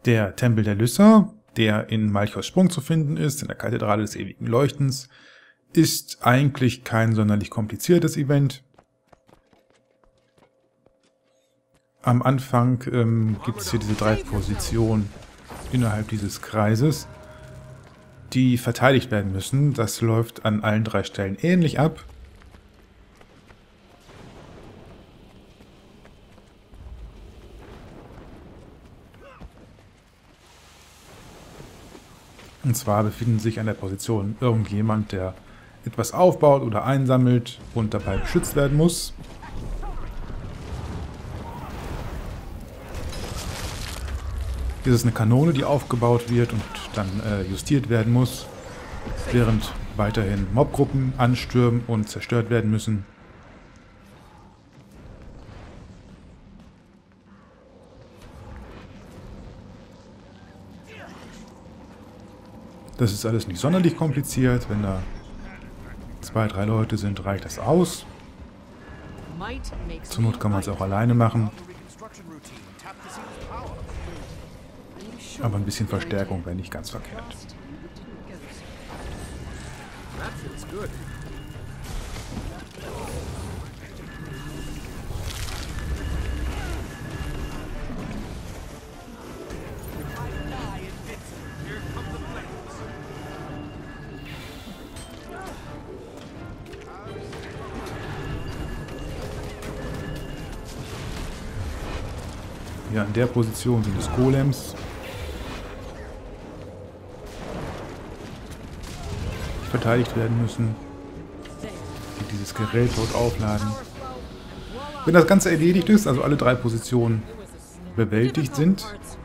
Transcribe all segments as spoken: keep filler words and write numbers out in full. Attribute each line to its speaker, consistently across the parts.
Speaker 1: Der Tempel der Lyssa, der in Malchos Sprung zu finden ist, in der Kathedrale des ewigen Leuchtens, ist eigentlich kein sonderlich kompliziertes Event. Am Anfang ähm, gibt es hier diese drei Positionen innerhalb dieses Kreises, die verteidigt werden müssen. Das läuft an allen drei Stellen ähnlich ab. Und zwar befindet sich an der Position irgendjemand, der etwas aufbaut oder einsammelt und dabei beschützt werden muss. Hier ist eine Kanone, die aufgebaut wird und dann äh, justiert werden muss, während weiterhin Mobgruppen anstürmen und zerstört werden müssen. Das ist alles nicht sonderlich kompliziert. Wenn da zwei, drei Leute sind, reicht das aus. Zur Not kann man es auch alleine machen. Aber ein bisschen Verstärkung wäre nicht ganz verkehrt. Ja, in der Position sind es Golems. Die verteidigt werden müssen. Die dieses Gerät dort aufladen. Wenn das Ganze erledigt ist, also alle drei Positionen bewältigt sind,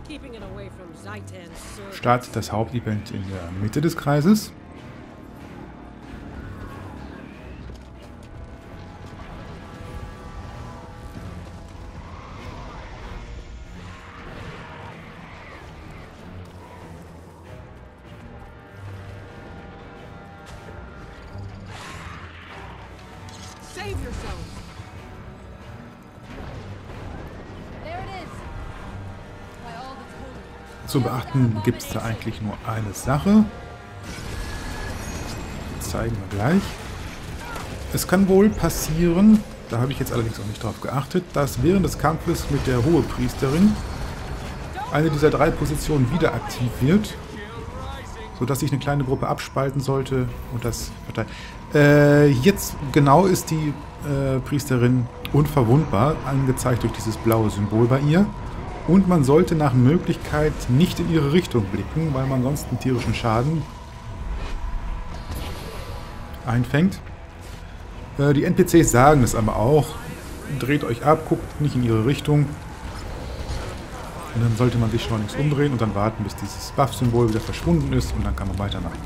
Speaker 1: startet das Hauptevent in der Mitte des Kreises. Zu beachten gibt es da eigentlich nur eine Sache. Das zeigen wir gleich. Es kann wohl passieren, da habe ich jetzt allerdings auch nicht drauf geachtet, dass während des Kampfes mit der Hohepriesterin eine dieser drei Positionen wieder aktiv wird, sodass sich eine kleine Gruppe abspalten sollte und das verteilt. Äh, jetzt genau ist die äh, Priesterin unverwundbar, angezeigt durch dieses blaue Symbol bei ihr. Und man sollte nach Möglichkeit nicht in ihre Richtung blicken, weil man sonst einen tierischen Schaden einfängt. Äh, die N P Cs sagen es aber auch. Dreht euch ab, guckt nicht in ihre Richtung. Und dann sollte man sich schleunigst umdrehen und dann warten, bis dieses Buff-Symbol wieder verschwunden ist und dann kann man weitermachen.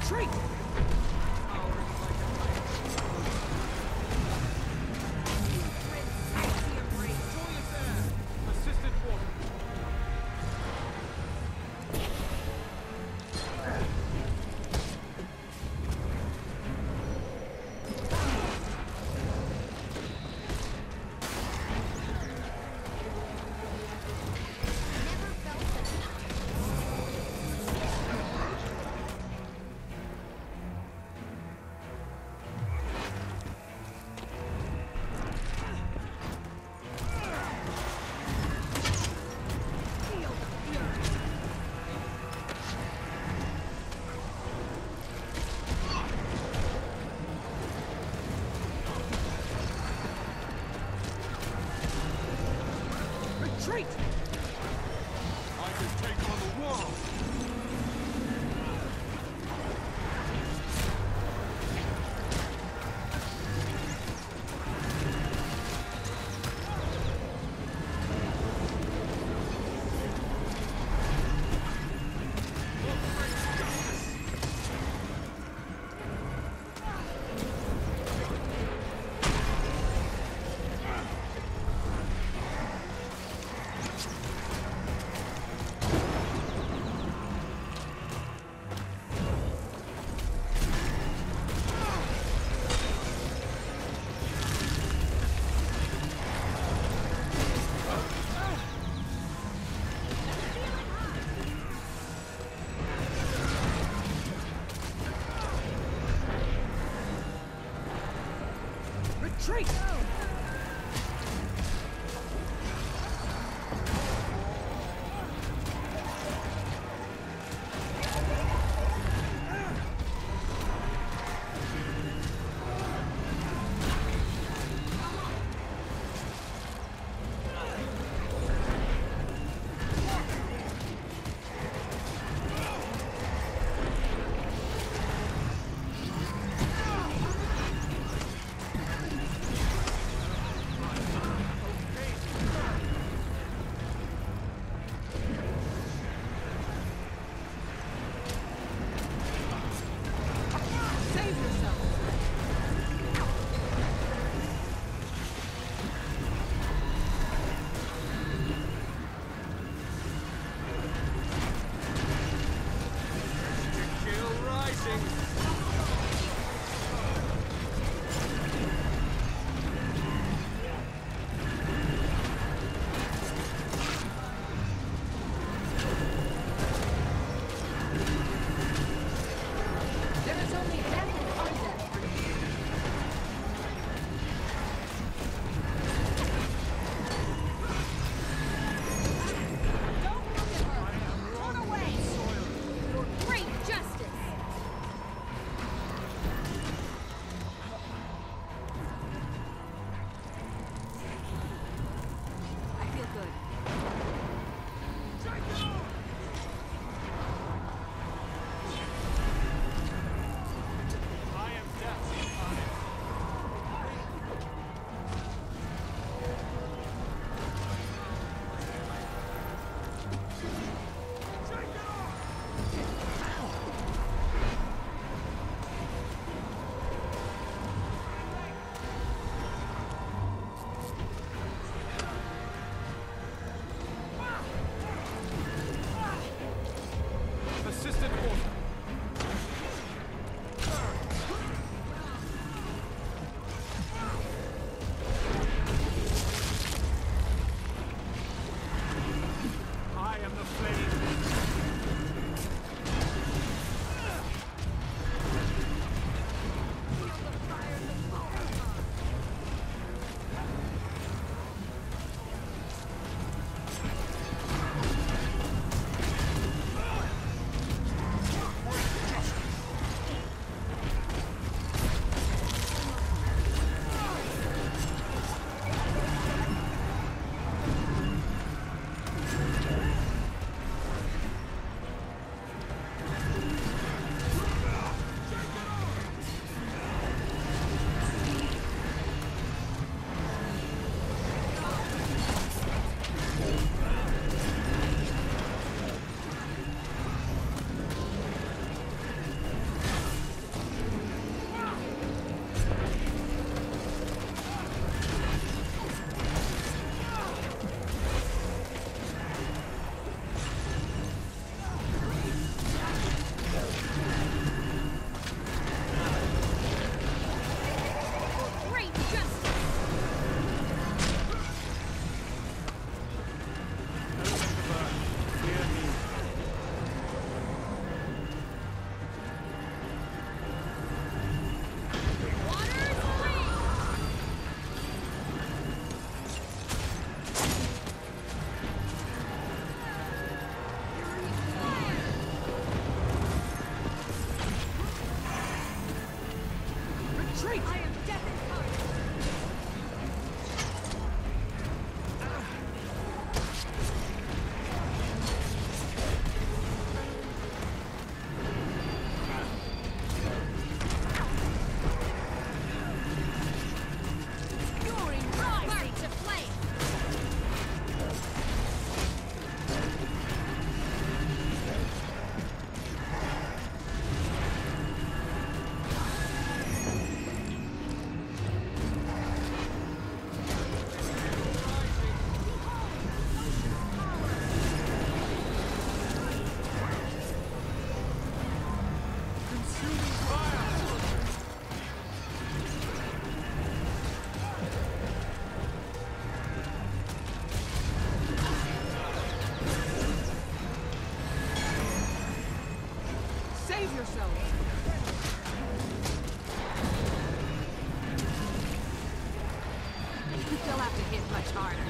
Speaker 2: to hit much harder.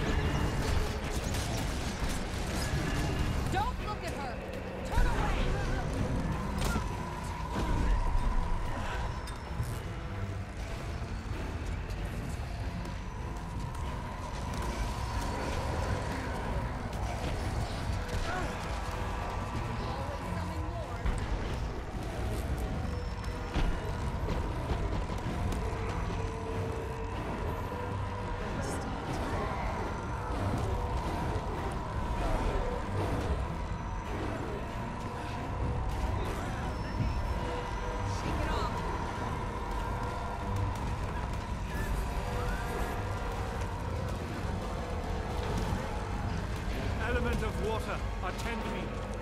Speaker 2: Don't look at her. Turn away.
Speaker 3: Element of water, attend me.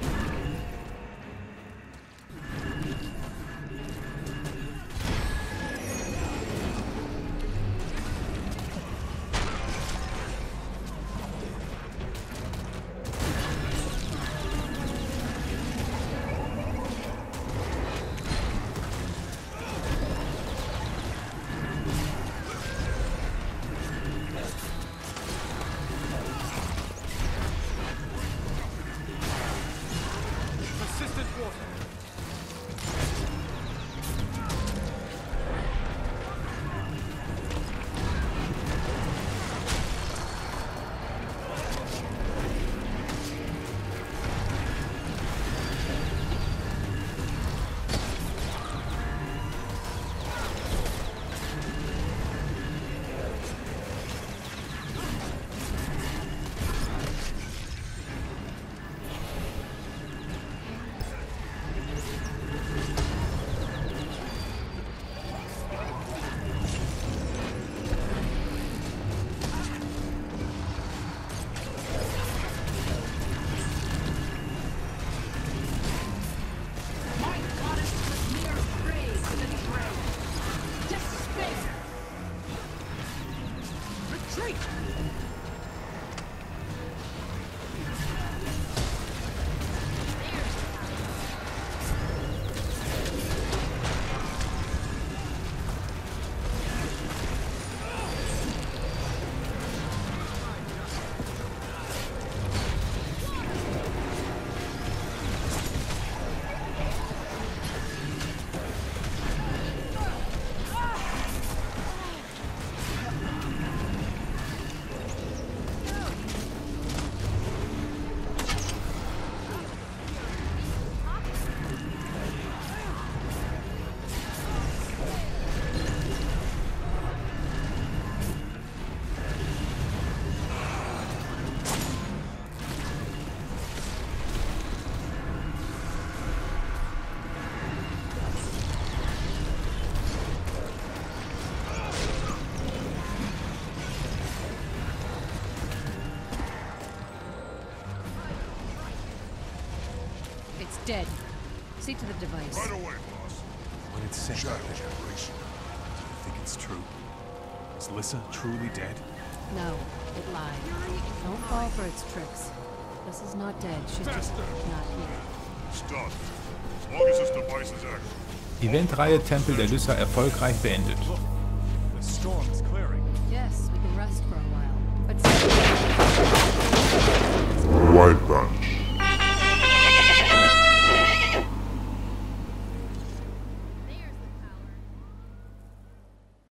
Speaker 3: Assistant water.
Speaker 2: It's dead. See to the device.
Speaker 4: Right away, boss.
Speaker 5: What it said.
Speaker 4: Shadow generation.
Speaker 5: Do you think it's true? Is Lissa truly dead?
Speaker 2: No, it lied. Don't fall for its tricks. This is not dead. She's just
Speaker 4: Faster.
Speaker 2: not here.
Speaker 4: It's done. As long as this device is active.
Speaker 1: Eventreihe Tempel der Lyssa erfolgreich beendet.
Speaker 3: Look, the storm is clearing.
Speaker 2: Yes, we can rest for a while. But
Speaker 4: White Bunch.